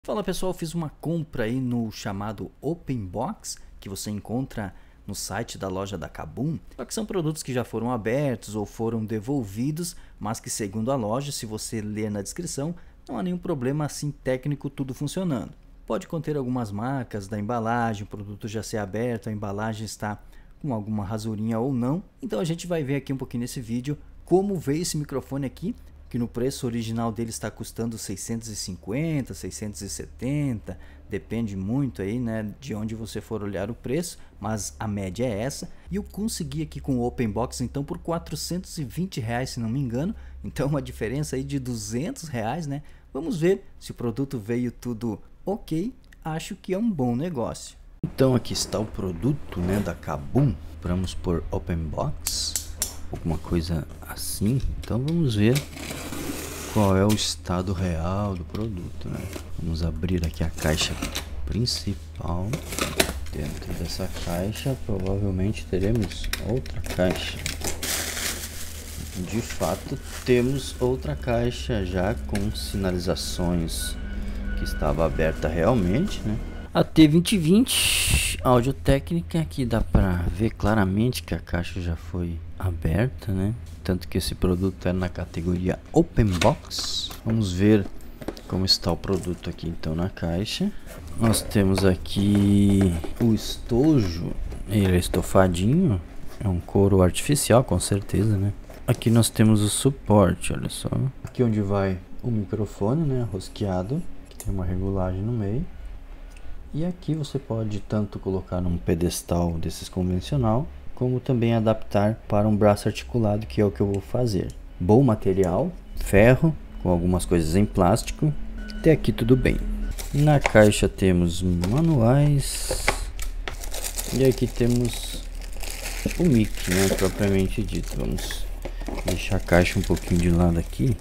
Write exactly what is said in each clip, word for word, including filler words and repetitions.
Fala pessoal, fiz uma compra aí no chamado Open Box, que você encontra no site da loja da Kabum. Só que são produtos que já foram abertos ou foram devolvidos, mas que segundo a loja, se você ler na descrição, não há nenhum problema assim técnico, tudo funcionando. Pode conter algumas marcas da embalagem, o produto já ser aberto, a embalagem está com alguma rasurinha ou não. Então a gente vai ver aqui um pouquinho nesse vídeo como veio esse microfone aqui, que no preço original dele está custando seiscentos e cinquenta, seiscentos e setenta, depende muito aí, né, de onde você for olhar o preço, mas a média é essa. E eu consegui aqui com o Open Box então por quatrocentos e vinte reais, se não me engano, então uma diferença aí de duzentos reais, né? Vamos ver se o produto veio tudo ok, acho que é um bom negócio. Então aqui está o produto, né, da Kabum. Vamos por Open Box, alguma coisa assim. Então vamos ver qual é o estado real do produto, né? Vamos abrir aqui a caixa principal. Dentro dessa caixa provavelmente teremos outra caixa. De fato temos outra caixa já com sinalizações que estava aberta realmente, né? A T vinte vinte Audio Técnica, aqui dá para ver claramente que a caixa já foi aberta, né? Tanto que esse produto é na categoria Open Box. Vamos ver como está o produto aqui então na caixa. Nós temos aqui o estojo, ele é estofadinho, é um couro artificial com certeza, né? Aqui nós temos o suporte, olha só. Aqui onde vai o microfone, né, rosqueado, que tem uma regulagem no meio. E aqui você pode tanto colocar num pedestal desses convencional, como também adaptar para um braço articulado, que é o que eu vou fazer. Bom material, ferro, com algumas coisas em plástico. Até aqui tudo bem. Na caixa temos manuais. E aqui temos o mic, né, propriamente dito. Vamos deixar a caixa um pouquinho de lado aqui.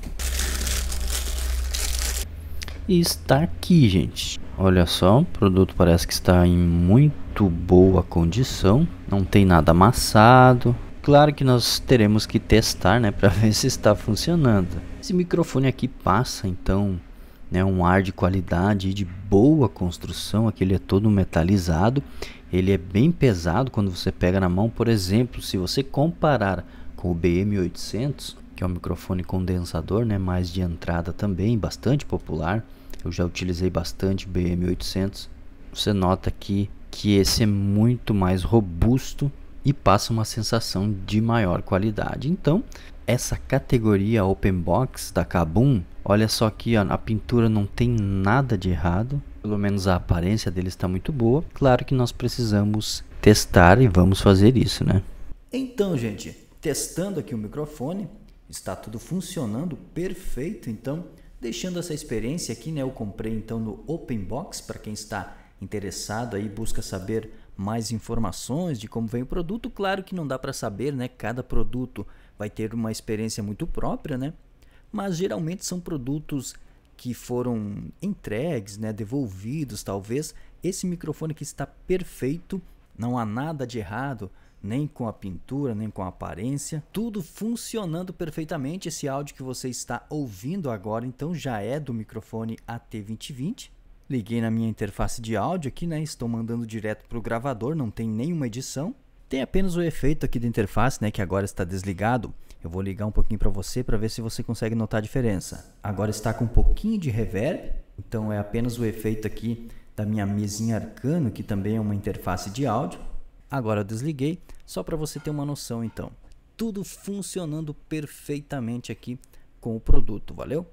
E está aqui, gente. Olha só, o produto parece que está em muito boa condição. Não tem nada amassado. Claro que nós teremos que testar, né, para ver se está funcionando. Esse microfone aqui passa então, né, um ar de qualidade e de boa construção. Aqui ele é todo metalizado. Ele é bem pesado quando você pega na mão. Por exemplo, se você comparar com o B M oitocentos, que é um microfone condensador, né, mais de entrada também, bastante popular. Eu já utilizei bastante B M oitocentos. Você nota aqui que esse é muito mais robusto e passa uma sensação de maior qualidade. Então, essa categoria Open Box da Kabum, olha só aqui, ó, a pintura não tem nada de errado. Pelo menos a aparência dele está muito boa. Claro que nós precisamos testar e vamos fazer isso, né? Então, gente, testando aqui o microfone, está tudo funcionando perfeito. Então, deixando essa experiência aqui, né, eu comprei então no Open Box. Para quem está interessado aí, busca saber mais informações de como vem o produto. Claro que não dá para saber, né, cada produto vai ter uma experiência muito própria, né, mas geralmente são produtos que foram entregues, né, devolvidos talvez. Esse microfone aqui está perfeito, não há nada de errado, nem com a pintura, nem com a aparência, tudo funcionando perfeitamente. Esse áudio que você está ouvindo agora então já é do microfone A T vinte vinte. Liguei na minha interface de áudio aqui, né? Estou mandando direto para o gravador, não tem nenhuma edição. Tem apenas o efeito aqui da interface, né, que agora está desligado. Eu vou ligar um pouquinho para você para ver se você consegue notar a diferença. Agora está com um pouquinho de reverb, então é apenas o efeito aqui da minha mesinha Arcano, que também é uma interface de áudio. Agora eu desliguei, só para você ter uma noção então. Tudo funcionando perfeitamente aqui com o produto, valeu?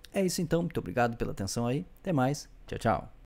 É isso então, muito obrigado pela atenção aí. Até mais. Tchau, tchau.